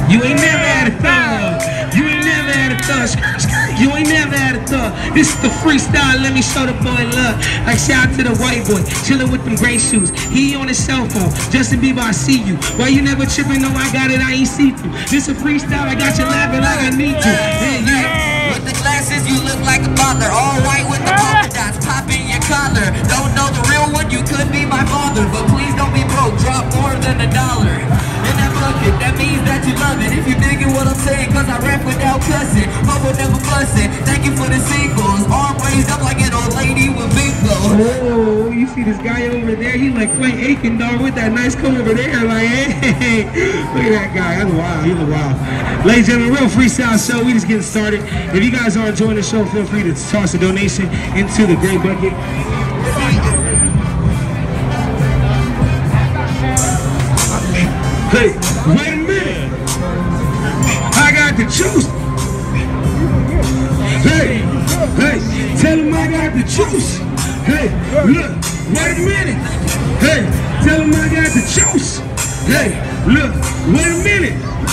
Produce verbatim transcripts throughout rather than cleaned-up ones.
You ain't never had a thug. You ain't never had a thug. You ain't never had a thug. This is the freestyle. Let me show the boy love. Like shout out to the white boy, chilling with them gray shoes. He on his cell phone. Justin Bieber, I see you. Why you never tripping? No, I got it. I ain't see through. This a freestyle. I got you laughing like I need to. Yeah, yeah. With the glasses, you look like a butler. All white with the polka dots, popping your collar. Don't know the real one. You could be my father, but please don't be broke. Drop more than a dollar in that bucket. That means that you love it. If you digging what I'm saying, cause I rap without cussing. Bubble never busting. Thank you for the sequels. Arm raised up like an old lady with bingo. Oh, you see this guy over there? He like Clay Aiken, dog, with that nice coat over there. Like, hey, look at that guy. That's wild. He look wild. Ladies and gentlemen, real freestyle show. We just getting started. If you guys are enjoying the show, feel free to toss a donation into the gray bucket. Hey, wait a minute. I got the juice. Hey, hey, tell him I got the juice. Hey, look, wait a minute. Hey, tell him I got the juice. Hey, look, wait a minute.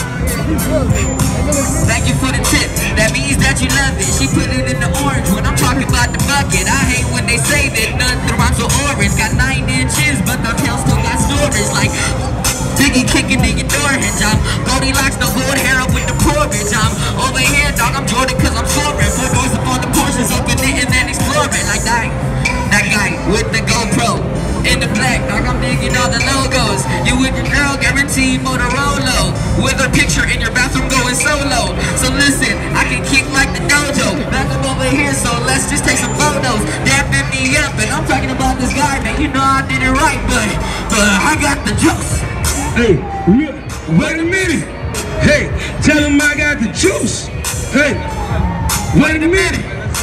Thank you for the tip. That means that you love it. She put it in the orange when I'm talking about the bucket. I hate when they say that nothing rhymes with orange. Got nine inches, but the tail still got storage. Like Biggie kicking in your door hinge. I'm Goldilocks, no gold hair up with the porridge. I'm over here, dog. I'm Jordan cause I'm soaring. Four doors up on the Porsches, open it and then exploring. Like that, that guy with the GoPro in the black, dog. I'm digging all the logos. You with your girl, guaranteed Motorola. With a picture in your bathroom going solo. So listen, I can kick like the dojo. Back up over here, so let's just take some photos. Dapping me up, and I'm talking about this guy, man. You know I did it right, but, but I got the juice. Hey, look, wait a minute. Hey, tell him I got the juice. Hey, wait a minute.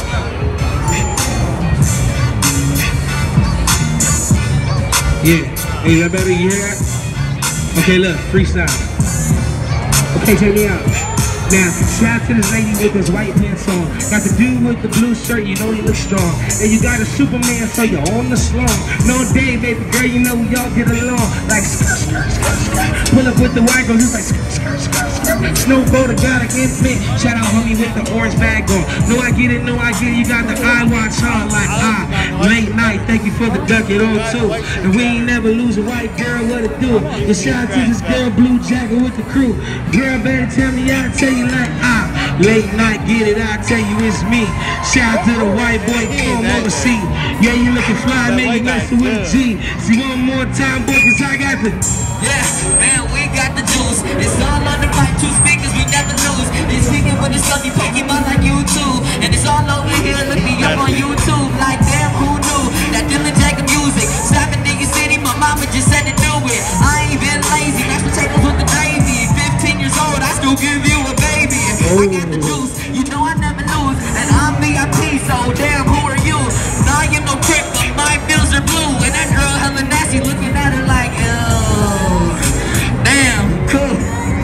Yeah, hey, that better, you hear that? Okay, look, freestyle. Okay, check me out. Now, shout out to this lady with this white pants on. Got the dude with the blue shirt, you know he looks strong. And you got a Superman, so you're on the slum. No day, baby girl, you know we all get along. Like skirt, skirt, skirt, skirt. Pull up with the white girl, just like skirt, skirt, skirt, skirt. Snow Boulder got an infant. Shout out homie with the orange bag on. No, I get it, no, I get it. You got the eye watch on, like ah. Late night, thank you for the ducket on too. And we ain't never lose a white girl, what it do? And shout out to this girl, blue jacket with the crew. Girl, better tell me, I tell you like ah. Late night, get it, I tell you it's me. Shout out to the white boy, come over see. Yeah, you looking fly, man, you messing with a G. See one more time, boy, cause I got the. Yeah, man, we got the juice. It's all on the right, two speakers, we never lose. It's speaking with the sunny Pokemon like YouTube. And it's all over here, look me up on YouTube. Like damn, who knew that Dylan Jacob music? Slapping in your city, my mama just said to do it. I ain't been lazy, mashed potatoes with the gravy. Fifteen years old, I still give you a baby. I got the juice, you know I never lose. And I'm V I P, so damn, who are you? Nah, you no crip, but my bills are blue. And that girl hella nasty, looking at her like, oh, damn, cool.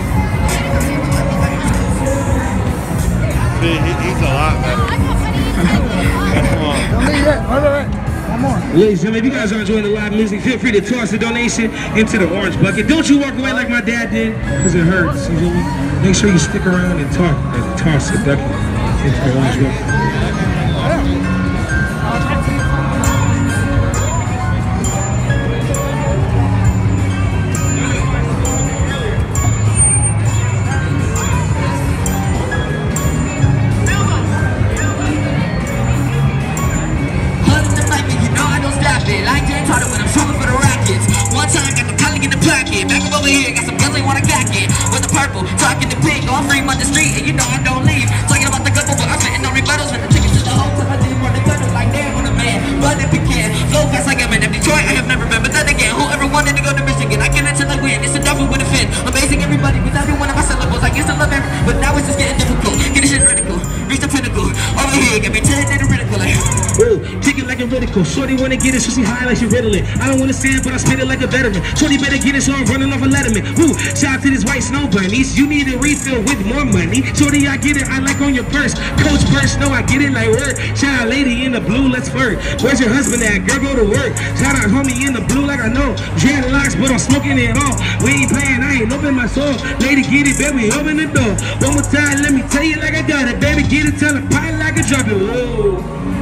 He, he's a lot, man. Come on. Don't leave yet. All right. One more. Ladies and gentlemen, if you guys are enjoying the live music, feel free to toss a donation into the orange bucket. Don't you walk away like my dad did, because it hurts, you feel me? Make sure you stick around and talk and toss a bucket into the orange bucket. Like Jay Carter when I'm shooting for the Rockets. One time got the collie in the pocket. Back up over here, got some guns they wanna cock it. With the purple, talking the pink, on free on the street, and you know I don't leave. Talking about the couple, but I'm sitting on rebuttals with the tickets just the whole time I didn't run the gutter like damn on a man. But if you can, flow fast like I'm in Detroit, I have never been. But then again, whoever wanted to go to Michigan, I get it till I win. It's a double with a fin. Amazing everybody, with every one of my syllables. I used to love every, but now it's just getting difficult. Get this shit critical, reach the pinnacle. Over here, get me ten in the critical. Like, ooh, kick it like a really medical. Shorty wanna get it, so she high like she riddling. I don't wanna say it, but I spit it like a veteran. Shorty better get it, so I'm running off a letterman. Woo, shout out to this white snow bunnies. You need a refill with more money. Shorty, I get it, I like on your purse. Coach purse, no, I get it like word. Shout out lady in the blue, let's flirt. Where's your husband at? Girl, go to work. Shout out homie in the blue like I know. Dreadlocks, but I'm smoking it all. We ain't playing, I ain't open my soul. Lady, get it, baby, open the door. One more time, let me tell you like I got it. Baby, get it, tell it, pie like a drop it. Whoa.